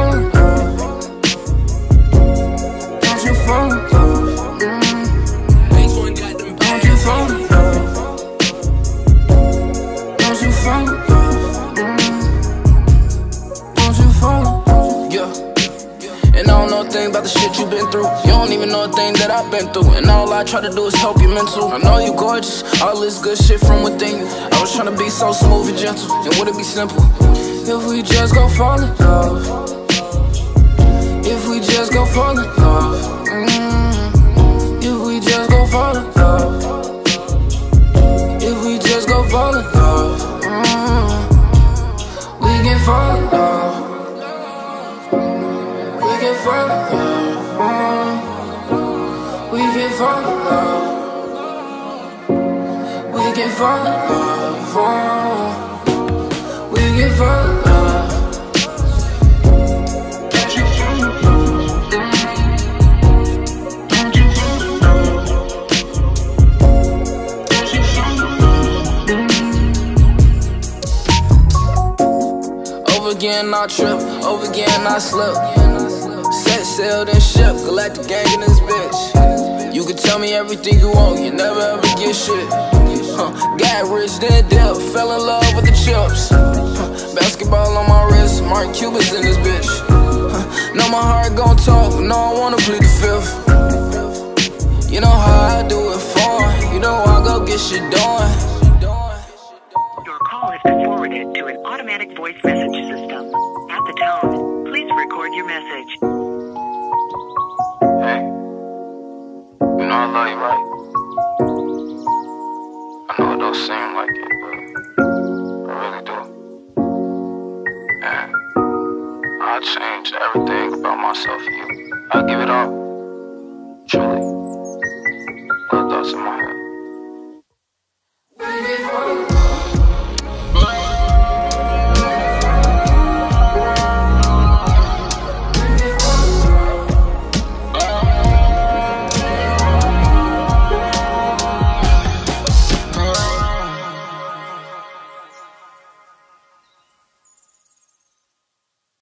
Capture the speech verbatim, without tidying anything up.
fall in love? Don't you fall in love? Mm. Don't you fall in love? Don't you fall in love? Mm. Don't you fall in love? Yeah. And I don't know a thing about the shit you been through. You don't even know a thing that I've been through. And all I try to do is help you mental. I know you gorgeous, all this good shit from within you. I was trying to be so smooth and gentle, and would it be simple if we just go fall in love? If we just go fall in love. mm. If we just go fall in love. If we just go fall in love. mm. We can fall in love. We can fall in love. mm. We can fall in love. We can fall in love. mm. We can fall in love. Over again I trip, over again I slip. Set sail then ship, galactic gang in this bitch. You can tell me everything you want, you never ever get shit. Huh. Got rich then dip, fell in love with the chips. Huh. Basketball on my wrist, Mark Cuban's in this bitch. Huh. Know my heart gon' talk, no I wanna plead the fifth. You know how I do it for, you know I go get shit done. Your call has been forwarded to an automatic voice message system. At the tone, please record your message. Hey, you know I love you, right? I know it don't seem like it, but I really do. And I'll change everything about myself for you. I'll give it all.